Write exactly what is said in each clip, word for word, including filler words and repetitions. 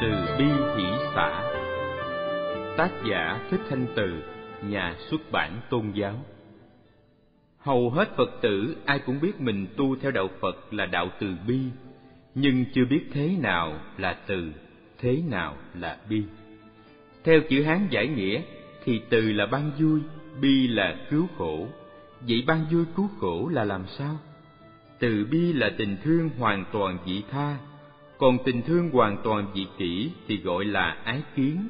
Từ bi hỷ xả. Tác giả Thích Thanh Từ, nhà xuất bản Tôn giáo. Hầu hết Phật tử ai cũng biết mình tu theo đạo Phật là đạo từ bi, nhưng chưa biết thế nào là từ, thế nào là bi. Theo chữ Hán giải nghĩa thì từ là ban vui, bi là cứu khổ. Vậy ban vui cứu khổ là làm sao? Từ bi là tình thương hoàn toàn vị tha, còn tình thương hoàn toàn vị kỷ thì gọi là ái kiến.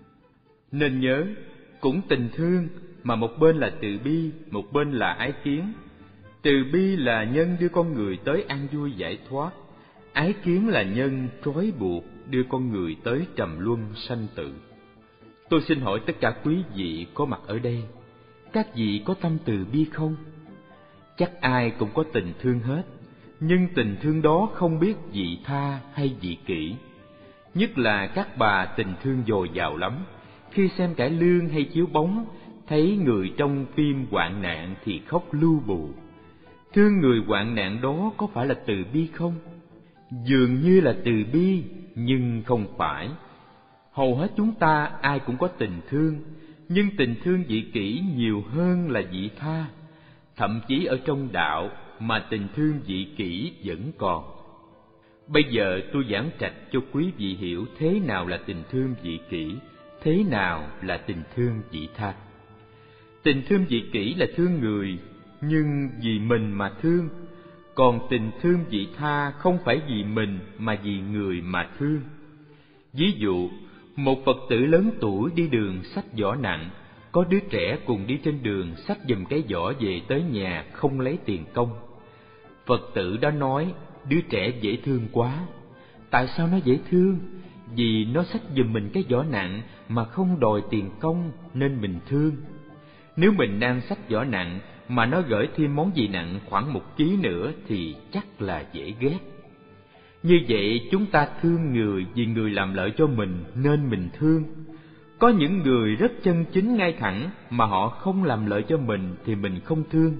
Nên nhớ, cũng tình thương mà một bên là từ bi, một bên là ái kiến. Từ bi là nhân đưa con người tới an vui giải thoát, ái kiến là nhân trói buộc đưa con người tới trầm luân sanh tử. Tôi xin hỏi tất cả quý vị có mặt ở đây, các vị có tâm từ bi không? Chắc ai cũng có tình thương hết, nhưng tình thương đó không biết vị tha hay vị kỷ. Nhất là các bà tình thương dồi dào lắm, khi xem cải lương hay chiếu bóng, thấy người trong phim hoạn nạn thì khóc lu bù. Thương người hoạn nạn đó có phải là từ bi không? Dường như là từ bi, nhưng không phải. Hầu hết chúng ta ai cũng có tình thương, nhưng tình thương vị kỷ nhiều hơn là vị tha. Thậm chí ở trong đạo mà tình thương vị kỷ vẫn còn. Bây giờ tôi giảng trạch cho quý vị hiểu thế nào là tình thương vị kỷ, thế nào là tình thương vị tha. Tình thương vị kỷ là thương người, nhưng vì mình mà thương. Còn tình thương vị tha không phải vì mình mà vì người mà thương. Ví dụ, một Phật tử lớn tuổi đi đường xách giỏ nặng, có đứa trẻ cùng đi trên đường xách giùm cái giỏ về tới nhà không lấy tiền công. Phật tử đó nói, đứa trẻ dễ thương quá. Tại sao nó dễ thương? Vì nó xách giùm mình cái giỏ nặng mà không đòi tiền công nên mình thương. Nếu mình đang xách giỏ nặng mà nó gửi thêm món gì nặng khoảng một ký nữa thì chắc là dễ ghét. Như vậy chúng ta thương người vì người làm lợi cho mình nên mình thương. Có những người rất chân chính ngay thẳng mà họ không làm lợi cho mình thì mình không thương.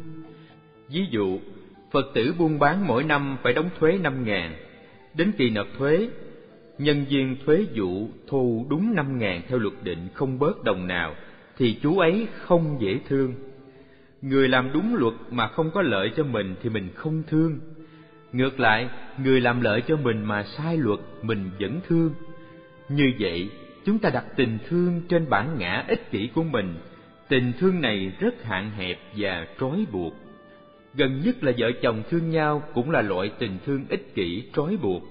Ví dụ, Phật tử buôn bán mỗi năm phải đóng thuế năm ngàn. Đến kỳ nộp thuế, nhân viên thuế vụ thu đúng năm ngàn theo luật định không bớt đồng nào, thì chú ấy không dễ thương. Người làm đúng luật mà không có lợi cho mình thì mình không thương. Ngược lại, người làm lợi cho mình mà sai luật mình vẫn thương. Như vậy, chúng ta đặt tình thương trên bản ngã ích kỷ của mình. Tình thương này rất hạn hẹp và trói buộc. Gần nhất là vợ chồng thương nhau cũng là loại tình thương ích kỷ trói buộc.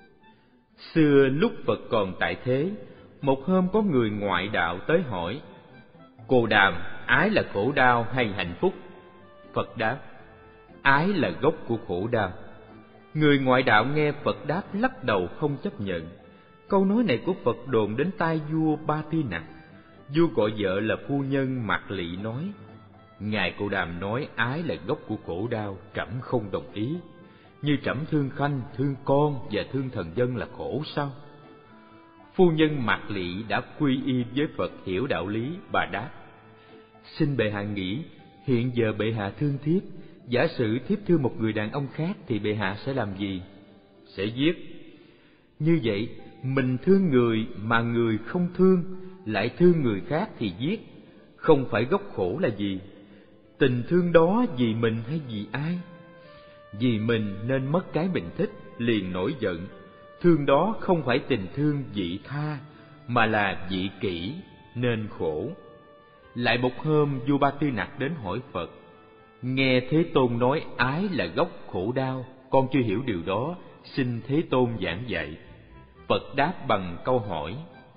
Xưa lúc Phật còn tại thế, một hôm có người ngoại đạo tới hỏi: Cô Đàm, ái là khổ đau hay hạnh phúc? Phật đáp: ái là gốc của khổ đau. Người ngoại đạo nghe Phật đáp lắc đầu không chấp nhận. Câu nói này của Phật đồn đến tai vua Ba Tư Nặc. Vua gọi vợ là phu nhân Mạc Lị nói: Ngài Cô Đàm nói ái là gốc của khổ đau, trẫm không đồng ý. Như trẫm thương khanh, thương con và thương thần dân là khổ sao? Phu nhân Mạc Lị đã quy y với Phật hiểu đạo lý, bà đáp: Xin bệ hạ nghĩ, hiện giờ bệ hạ thương thiếp, giả sử thiếp thương một người đàn ông khác thì bệ hạ sẽ làm gì? Sẽ giết. Như vậy, mình thương người mà người không thương, lại thương người khác thì giết. Không phải gốc khổ là gì? Tình thương đó vì mình hay vì ai? Vì mình nên mất cái mình thích, liền nổi giận. Thương đó không phải tình thương vị tha, mà là vị kỷ, nên khổ. Lại một hôm, vua Ba Tư Nặc đến hỏi Phật: Nghe Thế Tôn nói ái là gốc khổ đau, con chưa hiểu điều đó, xin Thế Tôn giảng dạy. Phật đáp bằng câu hỏi: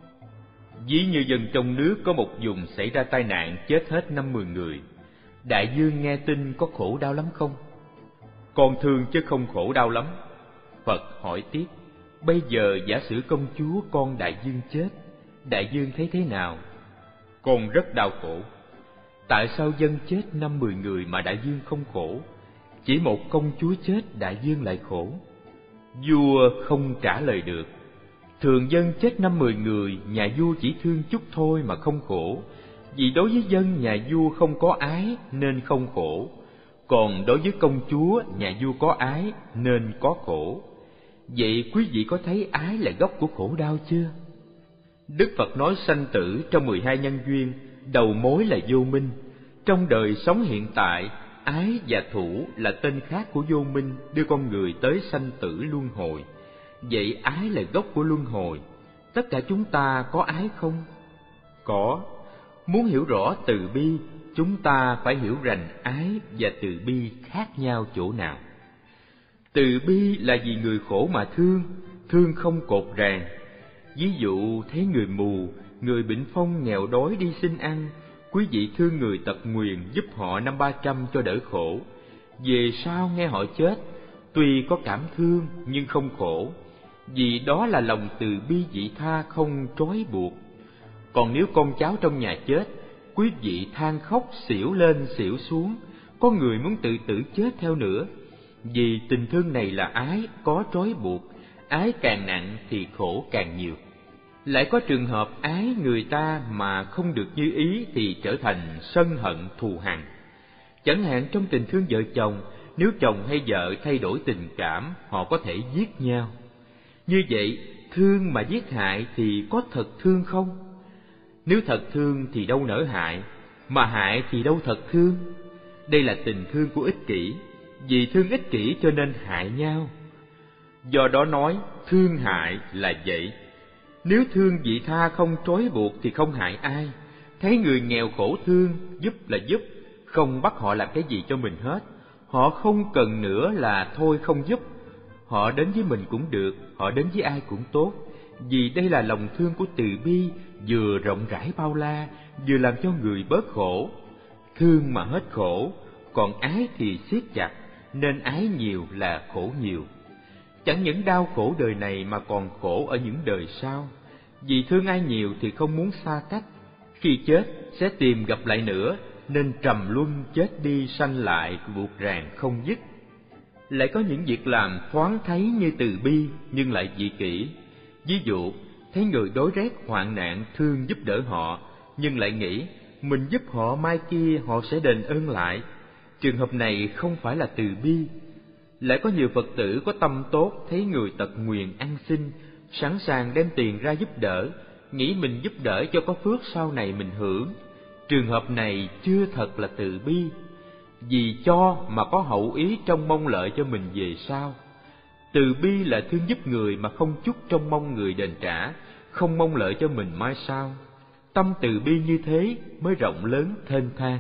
Ví như dân trong nước có một vùng xảy ra tai nạn chết hết năm mười người. Đại vương nghe tin có khổ đau lắm không? Con thương chứ không khổ đau lắm. Phật hỏi tiếp: Bây giờ giả sử công chúa con đại vương chết, đại vương thấy thế nào? Con rất đau khổ. Tại sao dân chết năm mười người mà đại vương không khổ? Chỉ một công chúa chết đại vương lại khổ. Vua không trả lời được. Thường dân chết năm mười người, nhà vua chỉ thương chút thôi mà không khổ. Vì đối với dân nhà vua không có ái nên không khổ. Còn đối với công chúa nhà vua có ái nên có khổ. Vậy quý vị có thấy ái là gốc của khổ đau chưa? Đức Phật nói sanh tử trong mười hai nhân duyên, đầu mối là vô minh. Trong đời sống hiện tại, ái và thủ là tên khác của vô minh, đưa con người tới sanh tử luân hồi. Vậy ái là gốc của luân hồi. Tất cả chúng ta có ái không? Có. Muốn hiểu rõ từ bi, chúng ta phải hiểu rằng ái và từ bi khác nhau chỗ nào. Từ bi là vì người khổ mà thương, thương không cột ràng. Ví dụ thấy người mù, người bệnh phong nghèo đói đi xin ăn, quý vị thương người tật nguyền giúp họ năm ba trăm cho đỡ khổ. Về sau nghe họ chết, tuy có cảm thương nhưng không khổ, vì đó là lòng từ bi vị tha không trói buộc. Còn nếu con cháu trong nhà chết, quý vị than khóc xỉu lên xỉu xuống, có người muốn tự tử chết theo nữa. Vì tình thương này là ái, có trói buộc, ái càng nặng thì khổ càng nhiều. Lại có trường hợp ái người ta mà không được như ý thì trở thành sân hận thù hằn. Chẳng hạn trong tình thương vợ chồng, nếu chồng hay vợ thay đổi tình cảm, họ có thể giết nhau. Như vậy, thương mà giết hại thì có thật thương không? Nếu thật thương thì đâu nỡ hại, mà hại thì đâu thật thương. Đây là tình thương của ích kỷ, vì thương ích kỷ cho nên hại nhau. Do đó nói, thương hại là vậy. Nếu thương vị tha không trói buộc thì không hại ai. Thấy người nghèo khổ thương, giúp là giúp, không bắt họ làm cái gì cho mình hết. Họ không cần nữa là thôi không giúp. Họ đến với mình cũng được, họ đến với ai cũng tốt. Vì đây là lòng thương của từ bi, vừa rộng rãi bao la, vừa làm cho người bớt khổ. Thương mà hết khổ, còn ái thì siết chặt, nên ái nhiều là khổ nhiều. Chẳng những đau khổ đời này mà còn khổ ở những đời sau. Vì thương ai nhiều thì không muốn xa cách, khi chết sẽ tìm gặp lại nữa, nên trầm luân chết đi sanh lại buộc ràng không dứt. Lại có những việc làm thoáng thấy như từ bi nhưng lại dị kỷ. Ví dụ, thấy người đói rét hoạn nạn thương giúp đỡ họ, nhưng lại nghĩ mình giúp họ mai kia họ sẽ đền ơn lại. Trường hợp này không phải là từ bi. Lại có nhiều Phật tử có tâm tốt, thấy người tật nguyền ăn xin, sẵn sàng đem tiền ra giúp đỡ, nghĩ mình giúp đỡ cho có phước sau này mình hưởng. Trường hợp này chưa thật là từ bi, vì cho mà có hậu ý trong mong lợi cho mình về sau. Từ bi là thương giúp người mà không chút trong mong người đền trả, không mong lợi cho mình mai sau. Tâm từ bi như thế mới rộng lớn thênh thang.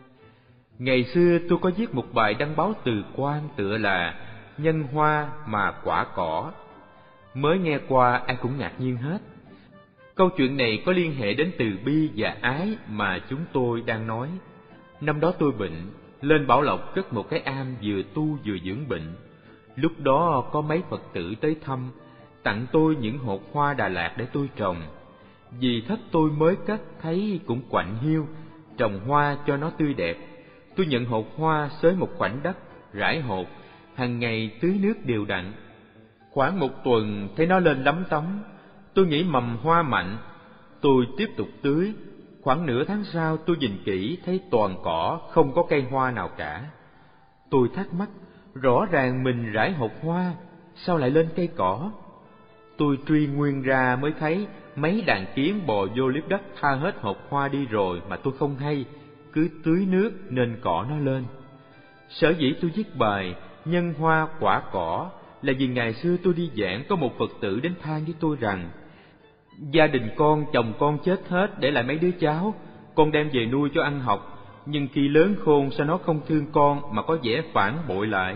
Ngày xưa tôi có viết một bài đăng báo Từ Quan tựa là Nhân hoa mà quả cỏ. Mới nghe qua ai cũng ngạc nhiên hết. Câu chuyện này có liên hệ đến từ bi và ái mà chúng tôi đang nói. Năm đó tôi bệnh, lên Bảo Lộc cất một cái am vừa tu vừa dưỡng bệnh. Lúc đó có mấy Phật tử tới thăm, tặng tôi những hột hoa Đà Lạt để tôi trồng. Vì thất tôi mới cất thấy cũng quạnh hiu, trồng hoa cho nó tươi đẹp. Tôi nhận hột hoa xới một khoảnh đất, rải hột, hàng ngày tưới nước đều đặn. Khoảng một tuần thấy nó lên lấm tấm, tôi nghĩ mầm hoa mạnh. Tôi tiếp tục tưới, khoảng nửa tháng sau tôi nhìn kỹ thấy toàn cỏ, không có cây hoa nào cả. Tôi thắc mắc, rõ ràng mình rải hột hoa, sao lại lên cây cỏ? Tôi truy nguyên ra mới thấy mấy đàn kiến bò vô liếp đất tha hết hột hoa đi rồi mà tôi không hay, cứ tưới nước nên cỏ nó lên. Sở dĩ tôi viết bài Nhân hoa quả cỏ là vì ngày xưa tôi đi giảng có một Phật tử đến than với tôi rằng gia đình con, chồng con chết hết để lại mấy đứa cháu, con đem về nuôi cho ăn học, nhưng khi lớn khôn sao nó không thương con mà có vẻ phản bội lại.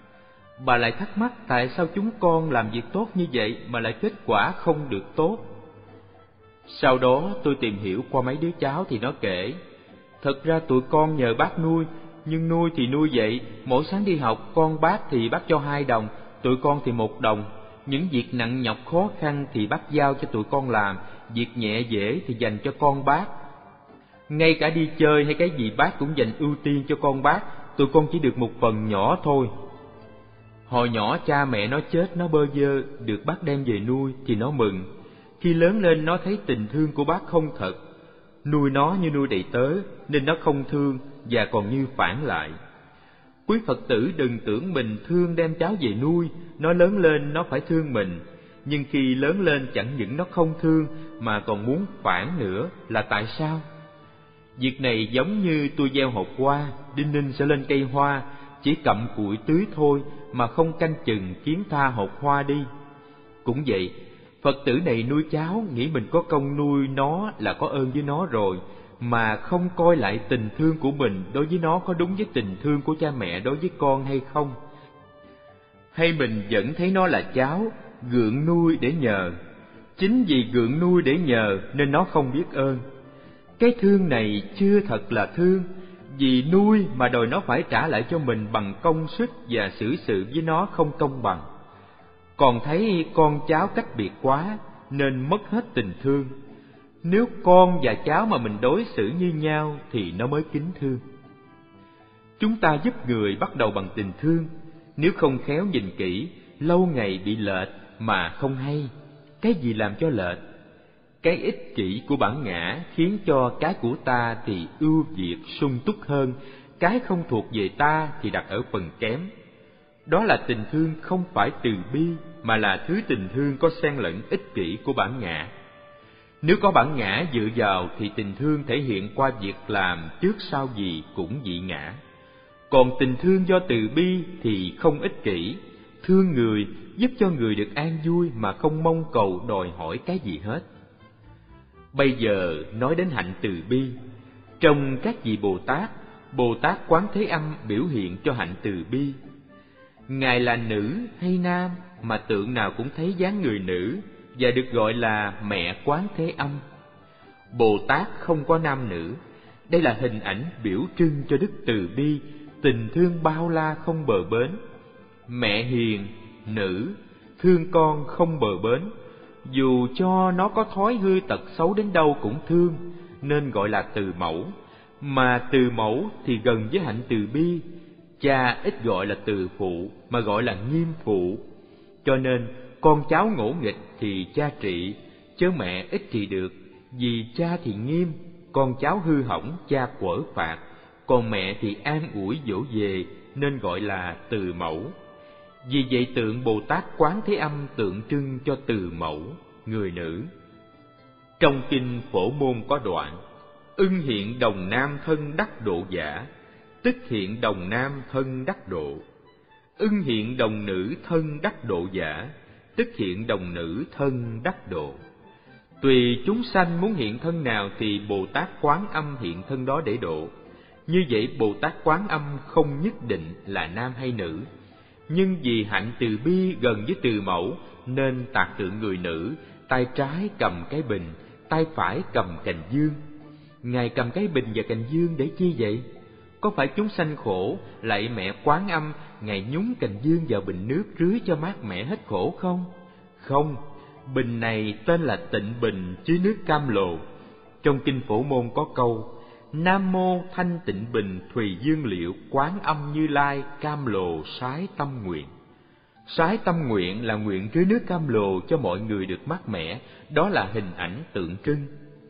Bà lại thắc mắc tại sao chúng con làm việc tốt như vậy mà lại kết quả không được tốt. Sau đó tôi tìm hiểu qua mấy đứa cháu thì nó kể, thật ra tụi con nhờ bác nuôi, nhưng nuôi thì nuôi vậy, mỗi sáng đi học con bác thì bác cho hai đồng, tụi con thì một đồng. Những việc nặng nhọc khó khăn thì bác giao cho tụi con làm, việc nhẹ dễ thì dành cho con bác. Ngay cả đi chơi hay cái gì bác cũng dành ưu tiên cho con bác, tụi con chỉ được một phần nhỏ thôi. Hồi nhỏ cha mẹ nó chết nó bơ vơ, được bác đem về nuôi thì nó mừng. Khi lớn lên nó thấy tình thương của bác không thật, nuôi nó như nuôi đầy tớ nên nó không thương và còn như phản lại. Quý Phật tử đừng tưởng mình thương đem cháu về nuôi, nó lớn lên nó phải thương mình. Nhưng khi lớn lên chẳng những nó không thương mà còn muốn phản nữa, là tại sao? Việc này giống như tôi gieo hột hoa, đinh ninh sẽ lên cây hoa, chỉ cặm cụi tưới thôi mà không canh chừng khiến tha hột hoa đi. Cũng vậy, Phật tử này nuôi cháu nghĩ mình có công nuôi nó là có ơn với nó rồi, mà không coi lại tình thương của mình đối với nó có đúng với tình thương của cha mẹ đối với con hay không. Hay mình vẫn thấy nó là cháu, gượng nuôi để nhờ. Chính vì gượng nuôi để nhờ nên nó không biết ơn. Cái thương này chưa thật là thương, vì nuôi mà đòi nó phải trả lại cho mình bằng công sức và xử sự với nó không công bằng. Còn thấy con cháu cách biệt quá nên mất hết tình thương. Nếu con và cháu mà mình đối xử như nhau thì nó mới kính thương. Chúng ta giúp người bắt đầu bằng tình thương, nếu không khéo nhìn kỹ, lâu ngày bị lệch mà không hay. Cái gì làm cho lệch? Cái ích kỷ của bản ngã khiến cho cái của ta thì ưu việt sung túc hơn, cái không thuộc về ta thì đặt ở phần kém. Đó là tình thương không phải từ bi, mà là thứ tình thương có xen lẫn ích kỷ của bản ngã. Nếu có bản ngã dựa vào thì tình thương thể hiện qua việc làm trước sau gì cũng dị ngã. Còn tình thương do từ bi thì không ích kỷ, thương người, giúp cho người được an vui mà không mong cầu đòi hỏi cái gì hết. Bây giờ nói đến hạnh từ bi. Trong các vị Bồ Tát, Bồ Tát Quán Thế Âm biểu hiện cho hạnh từ bi. Ngài là nữ hay nam mà tượng nào cũng thấy dáng người nữ, và được gọi là mẹ Quán Thế Âm. Bồ Tát không có nam nữ. Đây là hình ảnh biểu trưng cho đức từ bi, tình thương bao la không bờ bến. Mẹ hiền, nữ, thương con không bờ bến, dù cho nó có thói hư tật xấu đến đâu cũng thương, nên gọi là từ mẫu. Mà từ mẫu thì gần với hạnh từ bi. Cha ít gọi là từ phụ mà gọi là nghiêm phụ. Cho nên con cháu ngỗ nghịch thì cha trị, chớ mẹ ít trị được. Vì cha thì nghiêm, con cháu hư hỏng cha quở phạt, còn mẹ thì an ủi dỗ về, nên gọi là từ mẫu. Vì vậy tượng Bồ Tát Quán Thế Âm tượng trưng cho từ mẫu, người nữ. Trong kinh Phổ Môn có đoạn: ưng hiện đồng nam thân đắc độ giả, tức hiện đồng nam thân đắc độ. Ưng hiện đồng nữ thân đắc độ giả, tức hiện đồng nữ thân đắc độ. Tùy chúng sanh muốn hiện thân nào thì Bồ Tát Quán Âm hiện thân đó để độ. Như vậy Bồ Tát Quán Âm không nhất định là nam hay nữ, nhưng vì hạnh từ bi gần với từ mẫu nên tạc tượng người nữ, tay trái cầm cái bình, tay phải cầm cành dương. Ngài cầm cái bình và cành dương để chi vậy? Có phải chúng sanh khổ, lạy mẹ Quán Âm, Ngài nhúng cành dương vào bình nước rưới cho mát mẻ hết khổ không? Không, bình này tên là Tịnh Bình chứa nước cam lồ. Trong kinh Phổ Môn có câu: Nam mô Thanh Tịnh Bình Thùy Dương Liệu Quán Âm Như Lai cam lồ sái tâm nguyện. Sái tâm nguyện là nguyện rưới nước cam lồ cho mọi người được mát mẻ, đó là hình ảnh tượng trưng.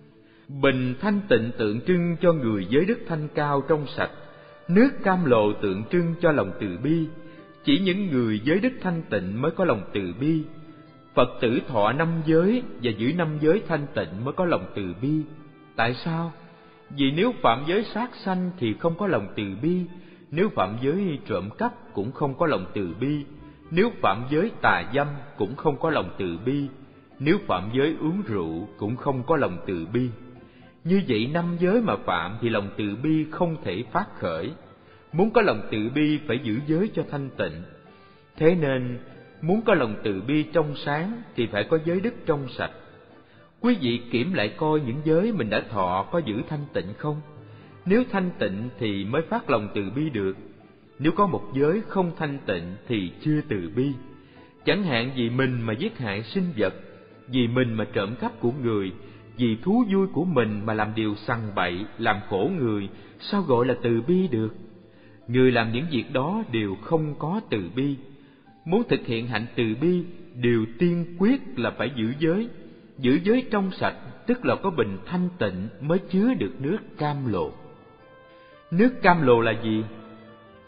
Bình thanh tịnh tượng trưng cho người giới đức thanh cao trong sạch, nước cam lồ tượng trưng cho lòng từ bi. Chỉ những người giới đức thanh tịnh mới có lòng từ bi. Phật tử thọ năm giới và giữ năm giới thanh tịnh mới có lòng từ bi. Tại sao? Vì nếu phạm giới sát sanh thì không có lòng từ bi, nếu phạm giới trộm cắp cũng không có lòng từ bi, nếu phạm giới tà dâm cũng không có lòng từ bi, nếu phạm giới uống rượu cũng không có lòng từ bi. Như vậy năm giới mà phạm thì lòng từ bi không thể phát khởi. Muốn có lòng từ bi phải giữ giới cho thanh tịnh. Thế nên muốn có lòng từ bi trong sáng thì phải có giới đức trong sạch. Quý vị kiểm lại coi những giới mình đã thọ có giữ thanh tịnh không? Nếu thanh tịnh thì mới phát lòng từ bi được. Nếu có một giới không thanh tịnh thì chưa từ bi. Chẳng hạn vì mình mà giết hại sinh vật, vì mình mà trộm cắp của người, vì thú vui của mình mà làm điều sằng bậy, làm khổ người, sao gọi là từ bi được? Người làm những việc đó đều không có từ bi. Muốn thực hiện hạnh từ bi, điều tiên quyết là phải giữ giới. Giữ giới trong sạch, tức là có bình thanh tịnh mới chứa được nước cam lồ. Nước cam lồ là gì?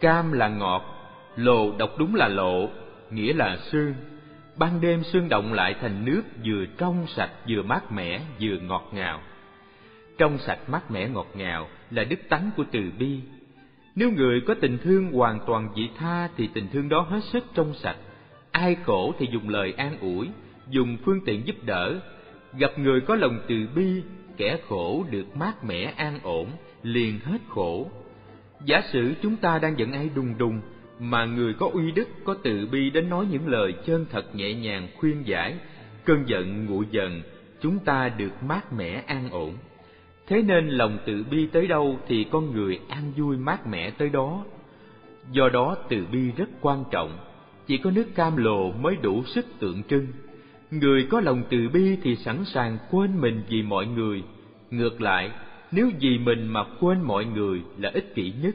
Cam là ngọt, lồ đọc đúng là lộ, nghĩa là sương. Ban đêm sương động lại thành nước vừa trong sạch vừa mát mẻ vừa ngọt ngào. Trong sạch mát mẻ ngọt ngào là đức tánh của từ bi. Nếu người có tình thương hoàn toàn vị tha thì tình thương đó hết sức trong sạch. Ai khổ thì dùng lời an ủi, dùng phương tiện giúp đỡ. Gặp người có lòng từ bi, kẻ khổ được mát mẻ an ổn, liền hết khổ. Giả sử chúng ta đang giận ai đùng đùng, mà người có uy đức, có từ bi đến nói những lời chân thật nhẹ nhàng khuyên giải, cơn giận nguội dần, chúng ta được mát mẻ an ổn. Thế nên lòng từ bi tới đâu thì con người an vui mát mẻ tới đó. Do đó từ bi rất quan trọng, chỉ có nước cam lồ mới đủ sức tượng trưng. Người có lòng từ bi thì sẵn sàng quên mình vì mọi người. Ngược lại, nếu vì mình mà quên mọi người là ích kỷ nhất.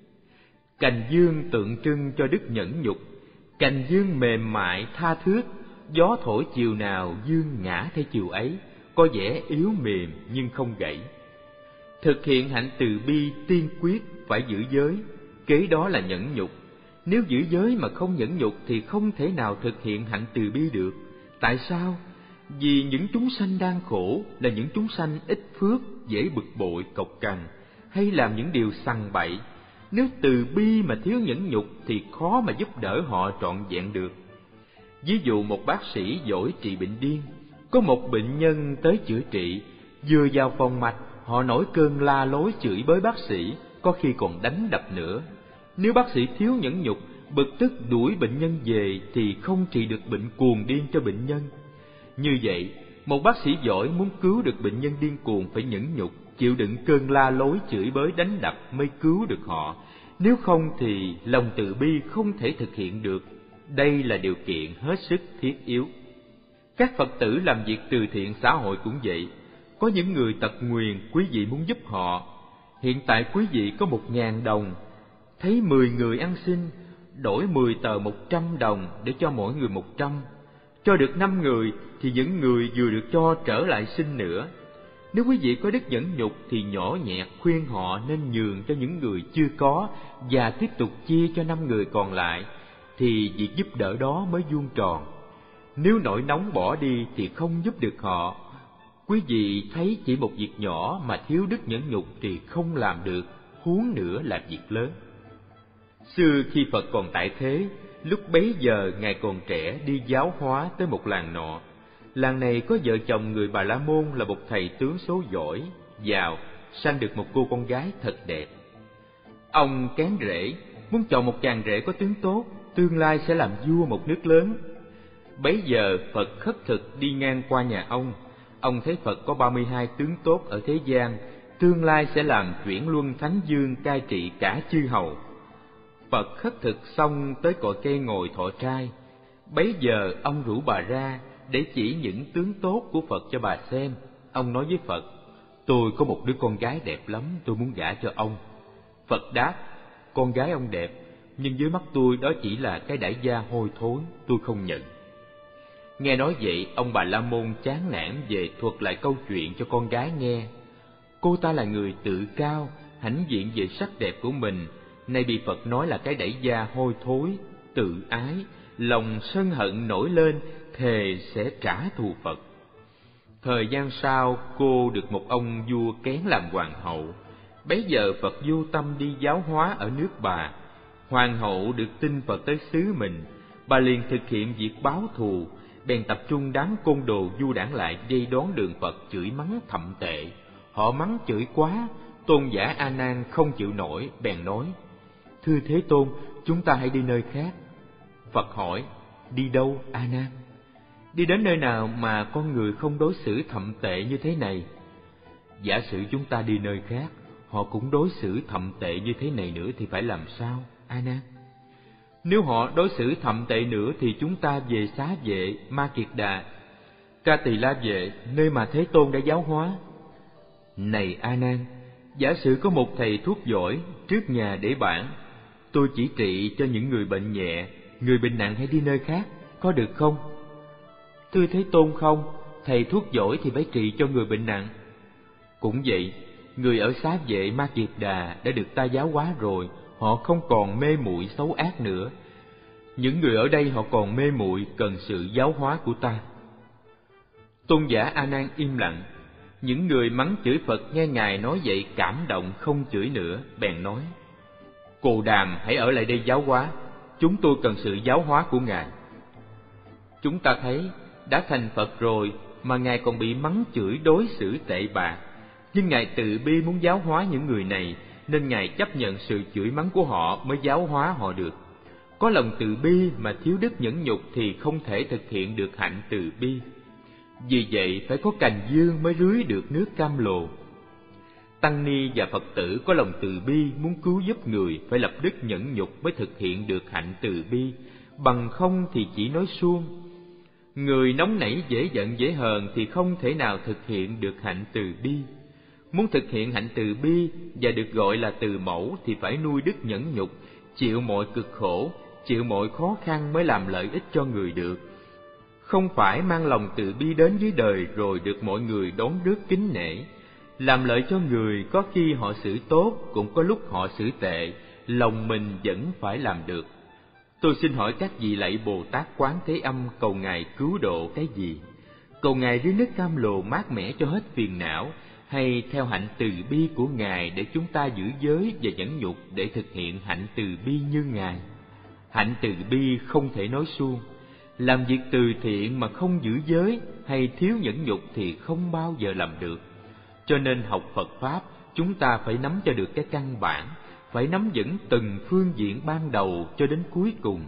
Cành dương tượng trưng cho đức nhẫn nhục. Cành dương mềm mại tha thướt, gió thổi chiều nào dương ngã theo chiều ấy, có vẻ yếu mềm nhưng không gãy. Thực hiện hạnh từ bi tiên quyết phải giữ giới, kế đó là nhẫn nhục. Nếu giữ giới mà không nhẫn nhục thì không thể nào thực hiện hạnh từ bi được. Tại sao? Vì những chúng sanh đang khổ là những chúng sanh ít phước, dễ bực bội, cộc cằn, hay làm những điều sằng bậy. Nếu từ bi mà thiếu nhẫn nhục thì khó mà giúp đỡ họ trọn vẹn được. Ví dụ một bác sĩ giỏi trị bệnh điên, có một bệnh nhân tới chữa trị, vừa vào phòng mạch, họ nổi cơn la lối chửi bới bác sĩ, có khi còn đánh đập nữa. Nếu bác sĩ thiếu nhẫn nhục, bực tức đuổi bệnh nhân về thì không trị được bệnh cuồng điên cho bệnh nhân. Như vậy, một bác sĩ giỏi muốn cứu được bệnh nhân điên cuồng phải nhẫn nhục, chịu đựng cơn la lối chửi bới đánh đập mới cứu được họ. Nếu không thì lòng từ bi không thể thực hiện được. Đây là điều kiện hết sức thiết yếu. Các Phật tử làm việc từ thiện xã hội cũng vậy. Có những người tật nguyền, quý vị muốn giúp họ. Hiện tại quý vị có một ngàn đồng, thấy mười người ăn xin, đổi mười tờ một trăm đồng để cho mỗi người một trăm. Cho được năm người thì những người vừa được cho trở lại xin nữa. Nếu quý vị có đức nhẫn nhục thì nhỏ nhẹ khuyên họ nên nhường cho những người chưa có và tiếp tục chia cho năm người còn lại, thì việc giúp đỡ đó mới vuông tròn. Nếu nổi nóng bỏ đi thì không giúp được họ. Quý vị thấy chỉ một việc nhỏ mà thiếu đức nhẫn nhục thì không làm được, huống nữa là việc lớn. Xưa khi Phật còn tại thế, lúc bấy giờ Ngài còn trẻ đi giáo hóa tới một làng nọ. Làng này có vợ chồng người Bà La Môn là một thầy tướng số giỏi, giàu, sanh được một cô con gái thật đẹp. Ông kén rể, muốn chọn một chàng rể có tướng tốt, tương lai sẽ làm vua một nước lớn. Bấy giờ Phật khất thực đi ngang qua nhà ông. Ông thấy Phật có ba mươi hai tướng tốt ở thế gian, tương lai sẽ làm chuyển luân thánh dương cai trị cả chư hầu. Phật khất thực xong tới cội cây ngồi thọ trai. Bấy giờ ông rủ bà ra để chỉ những tướng tốt của Phật cho bà xem. Ông nói với Phật: tôi có một đứa con gái đẹp lắm, tôi muốn gả cho ông. Phật đáp: con gái ông đẹp, nhưng dưới mắt tôi đó chỉ là cái đãi gia hôi thối, tôi không nhận. Nghe nói vậy, ông Bà La Môn chán nản về thuật lại câu chuyện cho con gái nghe. Cô ta là người tự cao, hãnh diện về sắc đẹp của mình, nay bị Phật nói là cái đãi gia hôi thối, tự ái, lòng sân hận nổi lên, thề sẽ trả thù Phật. Thời gian sau, cô được một ông vua kén làm hoàng hậu. Bấy giờ Phật vô tâm đi giáo hóa ở nước bà. Hoàng hậu được tin Phật tới xứ mình, bà liền thực hiện việc báo thù, bèn tập trung đám côn đồ du đảng lại vây đón đường Phật chửi mắng thậm tệ. Họ mắng chửi quá, tôn giả A Nan không chịu nổi, bèn nói: thưa Thế Tôn, chúng ta hãy đi nơi khác. Phật hỏi: đi đâu A Nan? Đi đến nơi nào mà con người không đối xử thậm tệ như thế này? Giả sử chúng ta đi nơi khác, họ cũng đối xử thậm tệ như thế này nữa thì phải làm sao A Nan? Nếu họ đối xử thậm tệ nữa thì chúng ta về Xá Vệ, Ma Kiệt Đà, Ca Tỳ La Vệ, nơi mà Thế Tôn đã giáo hóa. Này A Nan, giả sử có một thầy thuốc giỏi trước nhà để bản, tôi chỉ trị cho những người bệnh nhẹ, người bệnh nặng hãy đi nơi khác, có được không? Thưa Thế Tôn, không, thầy thuốc giỏi thì phải trị cho người bệnh nặng. Cũng vậy, người ở Xá Vệ Ma Kiệt Đà đã được ta giáo hóa rồi, họ không còn mê muội xấu ác nữa. Những người ở đây họ còn mê muội cần sự giáo hóa của ta. Tôn giả A Nan im lặng. Những người mắng chửi Phật nghe Ngài nói vậy cảm động không chửi nữa, bèn nói: Cồ Đàm hãy ở lại đây giáo hóa, chúng tôi cần sự giáo hóa của Ngài. Chúng ta thấy đã thành Phật rồi mà Ngài còn bị mắng chửi đối xử tệ bạc, nhưng Ngài từ bi muốn giáo hóa những người này, nên Ngài chấp nhận sự chửi mắng của họ mới giáo hóa họ được. Có lòng từ bi mà thiếu đức nhẫn nhục thì không thể thực hiện được hạnh từ bi. Vì vậy phải có cành dương mới rưới được nước cam lồ. Tăng ni và Phật tử có lòng từ bi muốn cứu giúp người phải lập đức nhẫn nhục mới thực hiện được hạnh từ bi, bằng không thì chỉ nói suông. Người nóng nảy dễ giận dễ hờn thì không thể nào thực hiện được hạnh từ bi. Muốn thực hiện hạnh từ bi và được gọi là từ mẫu thì phải nuôi đức nhẫn nhục, chịu mọi cực khổ, chịu mọi khó khăn mới làm lợi ích cho người được. Không phải mang lòng từ bi đến dưới đời rồi được mọi người đón rước kính nể. Làm lợi cho người có khi họ xử tốt, cũng có lúc họ xử tệ, lòng mình vẫn phải làm được. Tôi xin hỏi các vị lạy Bồ Tát Quán Thế Âm cầu Ngài cứu độ cái gì? Cầu Ngài rưới nước cam lồ mát mẻ cho hết phiền não, hay theo hạnh từ bi của Ngài để chúng ta giữ giới và nhẫn nhục để thực hiện hạnh từ bi như Ngài? Hạnh từ bi không thể nói suông. Làm việc từ thiện mà không giữ giới hay thiếu nhẫn nhục thì không bao giờ làm được. Cho nên học Phật Pháp, chúng ta phải nắm cho được cái căn bản, phải nắm vững từng phương diện ban đầu cho đến cuối cùng.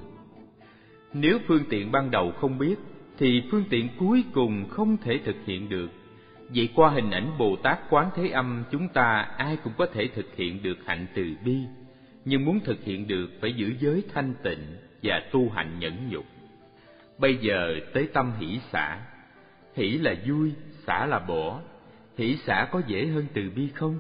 Nếu phương tiện ban đầu không biết, thì phương tiện cuối cùng không thể thực hiện được. Vậy qua hình ảnh Bồ Tát Quán Thế Âm, chúng ta ai cũng có thể thực hiện được hạnh từ bi. Nhưng muốn thực hiện được phải giữ giới thanh tịnh và tu hạnh nhẫn nhục. Bây giờ tới tâm hỷ xả. Hỷ là vui, xả là bỏ. Hỷ xả có dễ hơn từ bi không?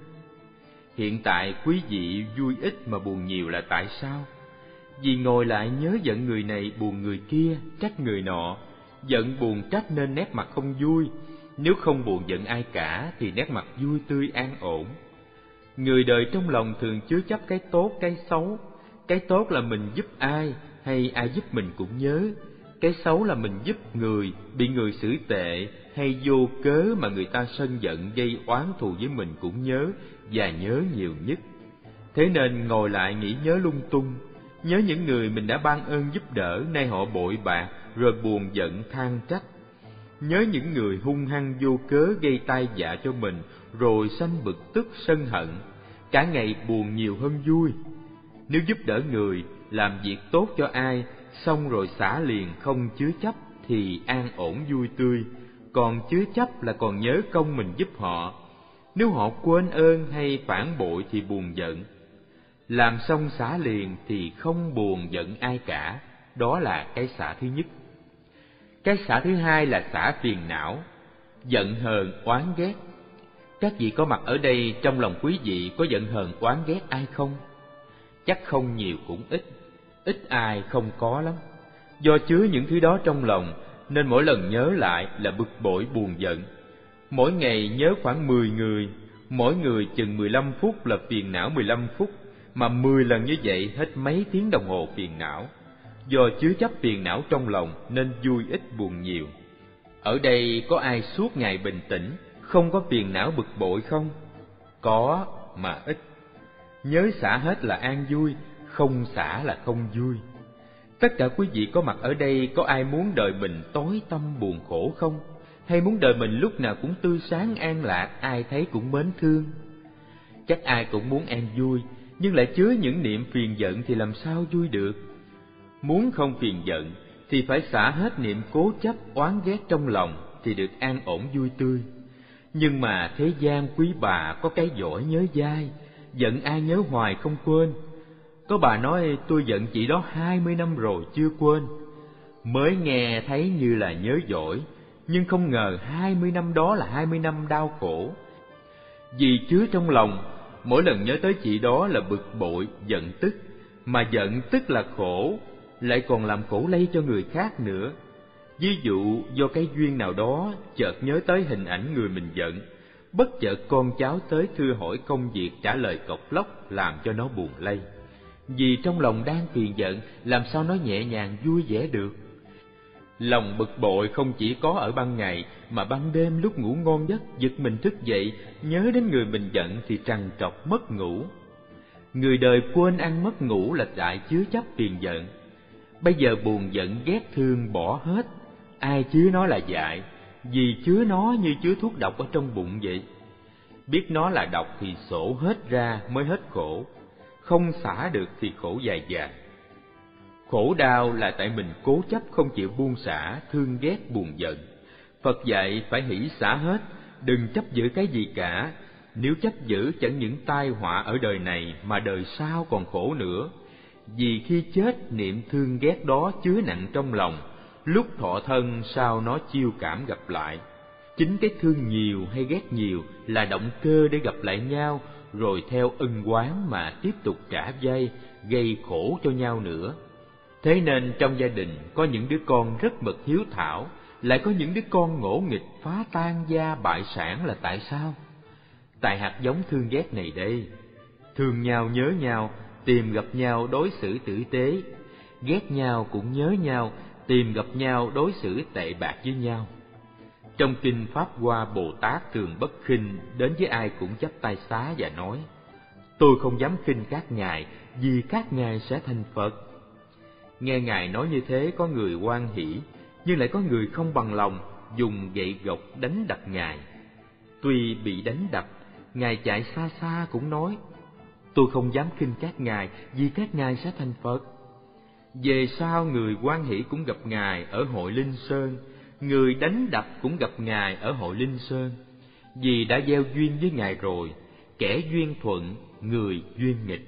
Hiện tại quý vị vui ít mà buồn nhiều là tại sao? Vì ngồi lại nhớ giận người này buồn người kia, trách người nọ. Giận buồn trách nên nét mặt không vui. Nếu không buồn giận ai cả thì nét mặt vui tươi an ổn. Người đời trong lòng thường chứa chấp cái tốt cái xấu. Cái tốt là mình giúp ai hay ai giúp mình cũng nhớ. Cái xấu là mình giúp người, bị người xử tệ hay vô cớ mà người ta sân giận gây oán thù với mình cũng nhớ, và nhớ nhiều nhất. Thế nên ngồi lại nghĩ nhớ lung tung, nhớ những người mình đã ban ơn giúp đỡ, nay họ bội bạc, rồi buồn giận than trách. Nhớ những người hung hăng vô cớ gây tai vạ cho mình, rồi sanh bực tức sân hận, cả ngày buồn nhiều hơn vui. Nếu giúp đỡ người, làm việc tốt cho ai, xong rồi xả liền không chứa chấp thì an ổn vui tươi, còn chứa chấp là còn nhớ công mình giúp họ. Nếu họ quên ơn hay phản bội thì buồn giận. Làm xong xả liền thì không buồn giận ai cả, đó là cái xả thứ nhất. Cái xả thứ hai là xả phiền não, giận hờn oán ghét. Các vị có mặt ở đây, trong lòng quý vị có giận hờn oán ghét ai không? Chắc không nhiều cũng ít, ít ai không có lắm. Do chứa những thứ đó trong lòng, nên mỗi lần nhớ lại là bực bội buồn giận. Mỗi ngày nhớ khoảng mười người, mỗi người chừng mười lăm phút là phiền não mười lăm phút, mà mười lần như vậy hết mấy tiếng đồng hồ phiền não. Do chứa chấp phiền não trong lòng nên vui ít buồn nhiều. Ở đây có ai suốt ngày bình tĩnh, không có phiền não bực bội không? Có, mà ít. Nhớ xả hết là an vui, không xả là không vui. Tất cả quý vị có mặt ở đây có ai muốn đời mình tối tăm buồn khổ không? Hay muốn đời mình lúc nào cũng tươi sáng an lạc, ai thấy cũng mến thương? Chắc ai cũng muốn an vui, nhưng lại chứa những niệm phiền giận thì làm sao vui được? Muốn không phiền giận thì phải xả hết niệm cố chấp oán ghét trong lòng thì được an ổn vui tươi. Nhưng mà thế gian quý bà có cái giỏi nhớ dai, giận ai nhớ hoài không quên. Có bà nói tôi giận chị đó hai mươi năm rồi chưa quên. Mới nghe thấy như là nhớ giỏi, nhưng không ngờ hai mươi năm đó là hai mươi năm đau khổ. Vì chứa trong lòng, mỗi lần nhớ tới chị đó là bực bội, giận tức. Mà giận tức là khổ, lại còn làm khổ lây cho người khác nữa. Ví dụ do cái duyên nào đó chợt nhớ tới hình ảnh người mình giận, bất chợt con cháu tới thưa hỏi công việc trả lời cộc lốc làm cho nó buồn lây. Vì trong lòng đang phiền giận, làm sao nói nhẹ nhàng vui vẻ được. Lòng bực bội không chỉ có ở ban ngày, mà ban đêm lúc ngủ ngon giấc, giật mình thức dậy, nhớ đến người mình giận thì trằn trọc mất ngủ. Người đời quên ăn mất ngủ là tại chứa chấp phiền giận. Bây giờ buồn giận ghét thương bỏ hết, ai chứa nó là dại, vì chứa nó như chứa thuốc độc ở trong bụng vậy. Biết nó là độc thì sổ hết ra mới hết khổ, không xả được thì khổ dài dài. Khổ đau là tại mình cố chấp không chịu buông xả, thương ghét buồn giận. Phật dạy phải hỷ xả hết, đừng chấp giữ cái gì cả. Nếu chấp giữ chẳng những tai họa ở đời này mà đời sau còn khổ nữa. Vì khi chết niệm thương ghét đó chứa nặng trong lòng, lúc thọ thân sao nó chiêu cảm gặp lại. Chính cái thương nhiều hay ghét nhiều là động cơ để gặp lại nhau, rồi theo ân oán mà tiếp tục trả vay, gây khổ cho nhau nữa. Thế nên trong gia đình có những đứa con rất mực hiếu thảo, lại có những đứa con ngỗ nghịch phá tan gia bại sản là tại sao? Tại hạt giống thương ghét này đây. Thương nhau nhớ nhau, tìm gặp nhau đối xử tử tế. Ghét nhau cũng nhớ nhau, tìm gặp nhau đối xử tệ bạc với nhau. Trong kinh Pháp Hoa Bồ Tát thường bất khinh, đến với ai cũng chắp tay xá và nói: tôi không dám khinh các ngài, vì các ngài sẽ thành Phật. Nghe ngài nói như thế, có người hoan hỉ, nhưng lại có người không bằng lòng, dùng gậy gộc đánh đập ngài. Tuy bị đánh đập, ngài chạy xa xa cũng nói: tôi không dám khinh các ngài, vì các ngài sẽ thành Phật. Về sau người hoan hỉ cũng gặp ngài ở hội Linh Sơn, người đánh đập cũng gặp ngài ở hội Linh Sơn. Vì đã gieo duyên với ngài rồi, kẻ duyên thuận, người duyên nghịch.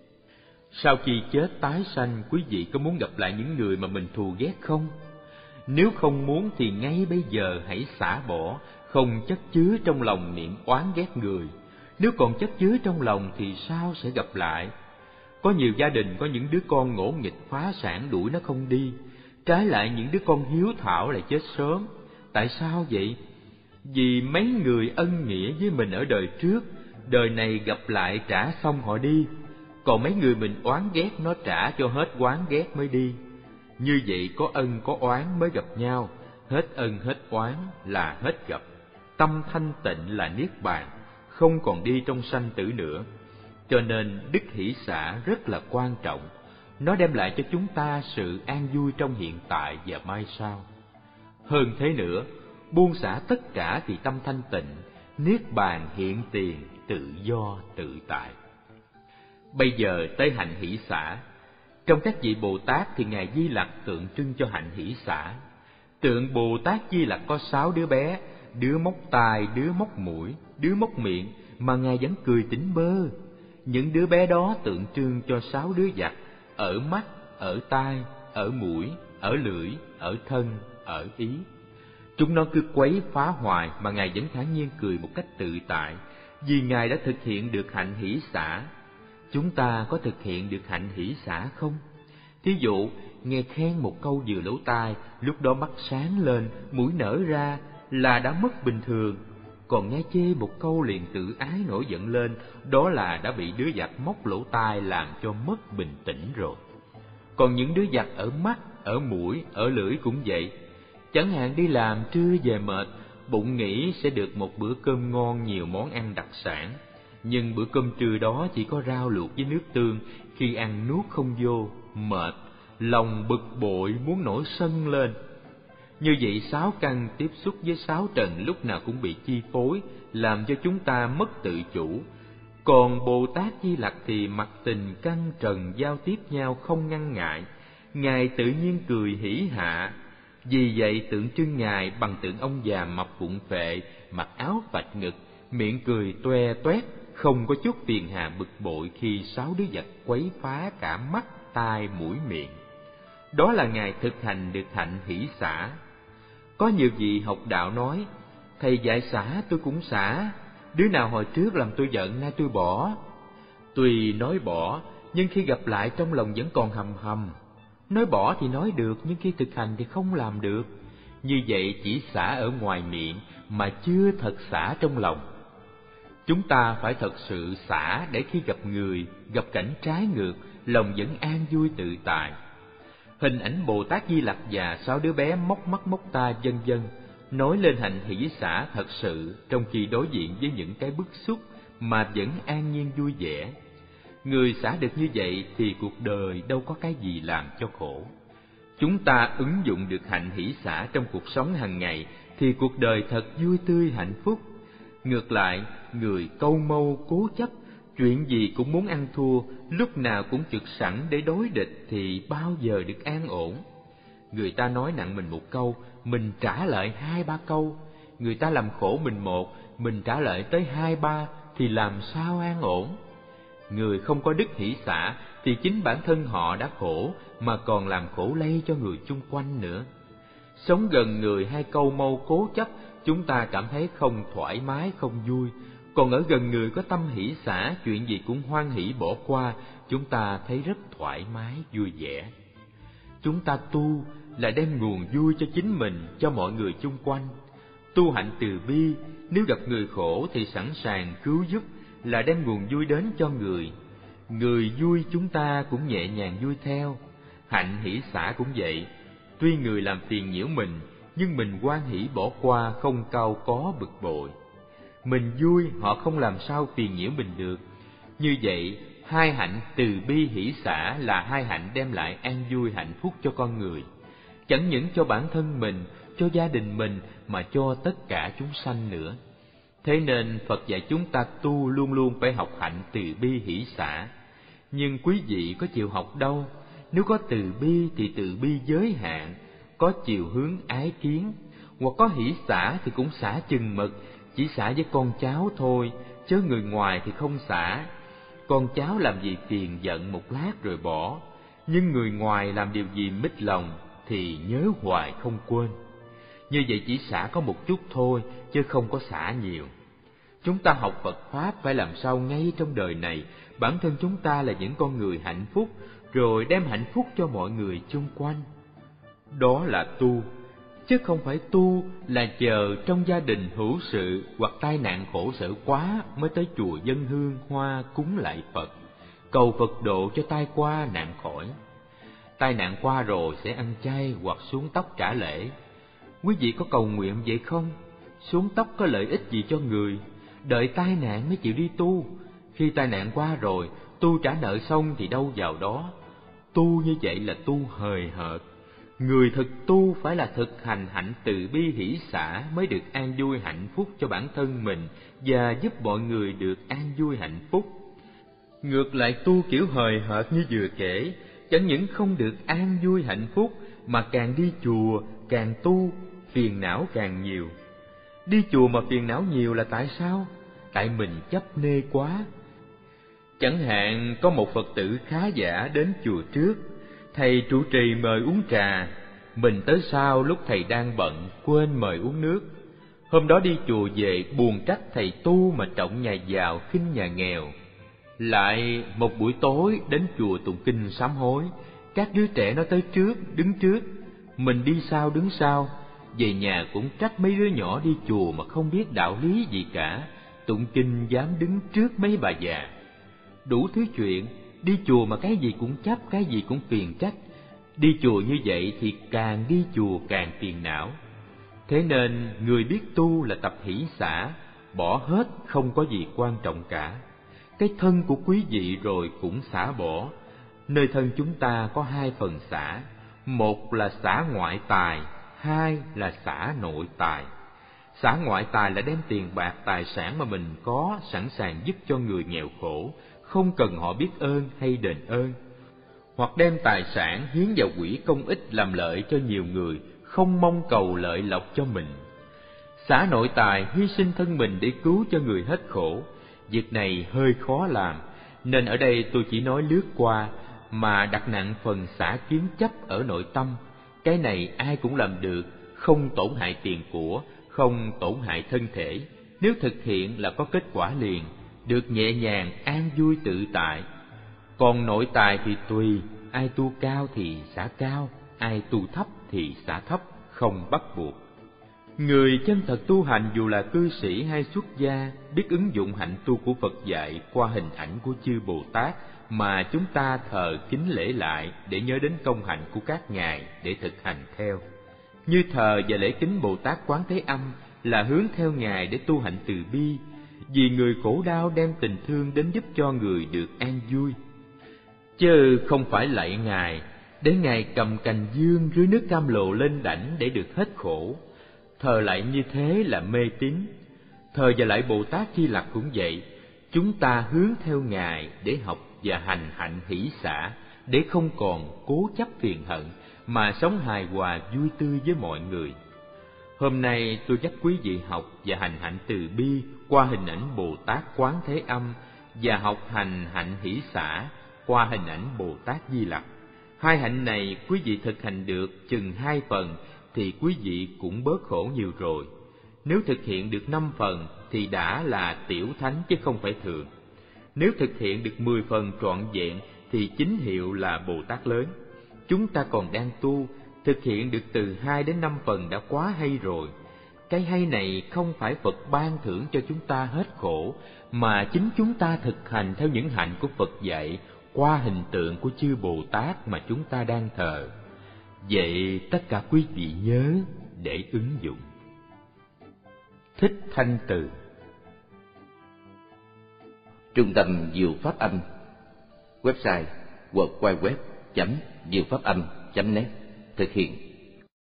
Sau khi chết tái sanh, quý vị có muốn gặp lại những người mà mình thù ghét không? Nếu không muốn thì ngay bây giờ hãy xả bỏ, không chất chứa trong lòng niệm oán ghét người. Nếu còn chất chứa trong lòng thì sao sẽ gặp lại? Có nhiều gia đình có những đứa con ngỗ nghịch phá sản đuổi nó không đi, trái lại những đứa con hiếu thảo lại chết sớm. Tại sao vậy? Vì mấy người ân nghĩa với mình ở đời trước, đời này gặp lại trả xong họ đi, còn mấy người mình oán ghét nó trả cho hết oán ghét mới đi. Như vậy có ân có oán mới gặp nhau, hết ân hết oán là hết gặp. Tâm thanh tịnh là niết bàn, không còn đi trong sanh tử nữa. Cho nên đức hỷ xả rất là quan trọng, nó đem lại cho chúng ta sự an vui trong hiện tại và mai sau. Hơn thế nữa, buông xả tất cả thì tâm thanh tịnh, niết bàn hiện tiền, tự do tự tại. Bây giờ tới hạnh hỷ xả. Trong các vị Bồ Tát thì ngài Di Lặc tượng trưng cho hạnh hỷ xả. Tượng Bồ Tát Di Lặc có sáu đứa bé, đứa móc tai, đứa móc mũi, đứa móc miệng, mà ngài vẫn cười tỉnh bơ. Những đứa bé đó tượng trưng cho sáu đứa giặc, ở mắt, ở tai, ở mũi, ở lưỡi, ở thân, ở ý. Chúng nó cứ quấy phá hoài mà ngài vẫn thản nhiên cười một cách tự tại, vì ngài đã thực hiện được hạnh hỷ xả. Chúng ta có thực hiện được hạnh hỷ xả không? Thí dụ, nghe khen một câu vừa lỗ tai, lúc đó mắt sáng lên, mũi nở ra là đã mất bình thường. Còn nghe chê một câu liền tự ái nổi giận lên, đó là đã bị đứa giặc móc lỗ tai làm cho mất bình tĩnh rồi. Còn những đứa giặc ở mắt, ở mũi, ở lưỡi cũng vậy. Chẳng hạn đi làm trưa về mệt, bụng nghĩ sẽ được một bữa cơm ngon nhiều món ăn đặc sản, nhưng bữa cơm trưa đó chỉ có rau luộc với nước tương, khi ăn nuốt không vô, mệt, lòng bực bội muốn nổi sân lên. Như vậy sáu căn tiếp xúc với sáu trần lúc nào cũng bị chi phối, làm cho chúng ta mất tự chủ. Còn Bồ Tát Di Lặc thì mặc tình căn trần giao tiếp nhau không ngăn ngại, ngài tự nhiên cười hỉ hạ. Vì vậy tượng trưng ngài bằng tượng ông già mập bụng phệ, mặc áo vạch ngực, miệng cười toe toét, không có chút phiền hà bực bội khi sáu đứa giặc quấy phá cả mắt, tai, mũi, miệng. Đó là ngài thực hành được hạnh hỷ xả. Có nhiều vị học đạo nói: thầy dạy xả tôi cũng xả, đứa nào hồi trước làm tôi giận nay tôi bỏ. Tuy nói bỏ, nhưng khi gặp lại trong lòng vẫn còn hầm hầm. Nói bỏ thì nói được, nhưng khi thực hành thì không làm được. Như vậy chỉ xả ở ngoài miệng mà chưa thật xả trong lòng. Chúng ta phải thật sự xả để khi gặp người, gặp cảnh trái ngược, lòng vẫn an vui tự tại. Hình ảnh Bồ Tát Di Lặc và sáu đứa bé móc mắt móc tai vân vân nói lên hạnh hỷ xả thật sự trong khi đối diện với những cái bức xúc mà vẫn an nhiên vui vẻ. Người xả được như vậy thì cuộc đời đâu có cái gì làm cho khổ. Chúng ta ứng dụng được hạnh hỷ xả trong cuộc sống hàng ngày thì cuộc đời thật vui tươi hạnh phúc. Ngược lại, người câu mâu cố chấp, chuyện gì cũng muốn ăn thua, lúc nào cũng trực sẵn để đối địch thì bao giờ được an ổn. Người ta nói nặng mình một câu, mình trả lại hai ba câu. Người ta làm khổ mình một, mình trả lại tới hai ba thì làm sao an ổn. Người không có đức hỷ xả thì chính bản thân họ đã khổ mà còn làm khổ lây cho người chung quanh nữa. Sống gần người hay câu mâu cố chấp, chúng ta cảm thấy không thoải mái, không vui. Còn ở gần người có tâm hỷ xả, chuyện gì cũng hoan hỷ bỏ qua, chúng ta thấy rất thoải mái, vui vẻ. Chúng ta tu là đem nguồn vui cho chính mình, cho mọi người chung quanh. Tu hạnh từ bi, nếu gặp người khổ thì sẵn sàng cứu giúp, là đem nguồn vui đến cho người. Người vui chúng ta cũng nhẹ nhàng vui theo. Hạnh hỷ xả cũng vậy. Tuy người làm phiền nhiễu mình, nhưng mình hoan hỷ bỏ qua, không cau có bực bội. Mình vui, họ không làm sao phiền nhiễu mình được. Như vậy, hai hạnh từ bi hỷ xả là hai hạnh đem lại an vui hạnh phúc cho con người. Chẳng những cho bản thân mình, cho gia đình mình, mà cho tất cả chúng sanh nữa. Thế nên Phật dạy chúng ta tu luôn luôn phải học hạnh từ bi hỷ xả. Nhưng quý vị có chịu học đâu. Nếu có từ bi thì từ bi giới hạn, có chiều hướng ái kiến. Hoặc có hỷ xả thì cũng xả chừng mực, chỉ xả với con cháu thôi, chứ người ngoài thì không xả. Con cháu làm gì phiền giận một lát rồi bỏ, nhưng người ngoài làm điều gì mít lòng thì nhớ hoài không quên. Như vậy chỉ xả có một chút thôi, chứ không có xả nhiều. Chúng ta học Phật Pháp phải làm sao ngay trong đời này, bản thân chúng ta là những con người hạnh phúc, rồi đem hạnh phúc cho mọi người chung quanh. Đó là tu, chứ không phải tu là chờ trong gia đình hữu sự hoặc tai nạn khổ sở quá mới tới chùa dâng hương hoa cúng lại Phật, cầu Phật độ cho tai qua nạn khỏi. Tai nạn qua rồi sẽ ăn chay hoặc xuống tóc trả lễ. Quý vị có cầu nguyện vậy không? Xuống tóc có lợi ích gì cho người? Đợi tai nạn mới chịu đi tu. Khi tai nạn qua rồi, tu trả nợ xong thì đâu vào đó. Tu như vậy là tu hời hợt. Người thực tu phải là thực hành hạnh từ bi hỷ xả mới được an vui hạnh phúc cho bản thân mình và giúp mọi người được an vui hạnh phúc. Ngược lại tu kiểu hời hợt như vừa kể, chẳng những không được an vui hạnh phúc mà càng đi chùa, càng tu, phiền não càng nhiều. Đi chùa mà phiền não nhiều là tại sao? Tại mình chấp nê quá. Chẳng hạn có một Phật tử khá giả đến chùa trước, thầy trụ trì mời uống trà, mình tới sau lúc thầy đang bận quên mời uống nước. Hôm đó đi chùa về buồn trách thầy tu mà trọng nhà giàu khinh nhà nghèo. Lại một buổi tối đến chùa tụng kinh sám hối, các đứa trẻ nó tới trước, đứng trước, mình đi sau đứng sau. Về nhà cũng trách mấy đứa nhỏ đi chùa mà không biết đạo lý gì cả, tụng kinh dám đứng trước mấy bà già. Đủ thứ chuyện, đi chùa mà cái gì cũng chấp, cái gì cũng phiền trách. Đi chùa như vậy thì càng đi chùa càng phiền não. Thế nên người biết tu là tập hỷ xả, bỏ hết không có gì quan trọng cả. Cái thân của quý vị rồi cũng xả bỏ. Nơi thân chúng ta có hai phần xả, một là xả ngoại tài, hai là xả nội tài. Xả ngoại tài là đem tiền bạc tài sản mà mình có sẵn sàng giúp cho người nghèo khổ, không cần họ biết ơn hay đền ơn. Hoặc đem tài sản hiến vào quỹ công ích làm lợi cho nhiều người, không mong cầu lợi lộc cho mình. Xả nội tài hy sinh thân mình để cứu cho người hết khổ. Việc này hơi khó làm, nên ở đây tôi chỉ nói lướt qua, mà đặt nặng phần xả kiến chấp ở nội tâm. Cái này ai cũng làm được, không tổn hại tiền của, không tổn hại thân thể. Nếu thực hiện là có kết quả liền, được nhẹ nhàng, an vui tự tại. Còn nội tài thì tùy, ai tu cao thì xả cao, ai tu thấp thì xả thấp, không bắt buộc. Người chân thật tu hành dù là cư sĩ hay xuất gia, biết ứng dụng hạnh tu của Phật dạy qua hình ảnh của chư Bồ Tát mà chúng ta thờ kính lễ lại để nhớ đến công hạnh của các ngài để thực hành theo. Như thờ và lễ kính Bồ Tát Quán Thế Âm là hướng theo ngài để tu hạnh từ bi, vì người khổ đau đem tình thương đến giúp cho người được an vui. Chứ không phải lạy ngài để ngài cầm cành dương rưới nước cam lộ lên đảnh để được hết khổ. Thờ lạy như thế là mê tín. Thờ và lạy Bồ Tát Di Lặc cũng vậy, chúng ta hướng theo ngài để học và hành hạnh hỷ xả, để không còn cố chấp phiền hận mà sống hài hòa vui tươi với mọi người. Hôm nay tôi dắt quý vị học và hành hạnh từ bi qua hình ảnh Bồ Tát Quán Thế Âm và học hành hạnh hỷ xả qua hình ảnh Bồ Tát Di Lặc. Hai hạnh này quý vị thực hành được chừng hai phần thì quý vị cũng bớt khổ nhiều rồi. Nếu thực hiện được năm phần thì đã là tiểu thánh chứ không phải thường. Nếu thực hiện được mười phần trọn vẹn thì chính hiệu là Bồ Tát lớn. Chúng ta còn đang tu, thực hiện được từ hai đến năm phần đã quá hay rồi. Cái hay này không phải Phật ban thưởng cho chúng ta hết khổ, mà chính chúng ta thực hành theo những hạnh của Phật dạy qua hình tượng của chư Bồ Tát mà chúng ta đang thờ. Vậy tất cả quý vị nhớ để ứng dụng. Thích Thanh Từ. Trung tâm Diệu Pháp Âm. Website w w w chấm diệu pháp âm chấm net. Thực hiện